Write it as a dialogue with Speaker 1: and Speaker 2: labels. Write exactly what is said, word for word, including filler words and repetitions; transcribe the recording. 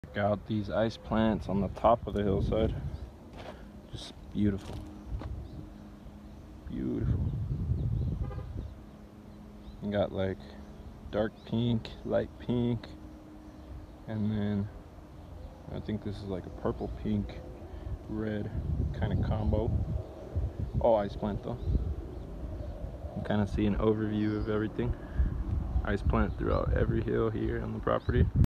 Speaker 1: Check out these ice plants on the top of the hillside. Just beautiful. Beautiful. You got like dark pink, light pink, and then I think this is like a purple, pink, red kind of combo. All ice plant though. You kind of see an overview of everything. Ice plant throughout every hill here on the property.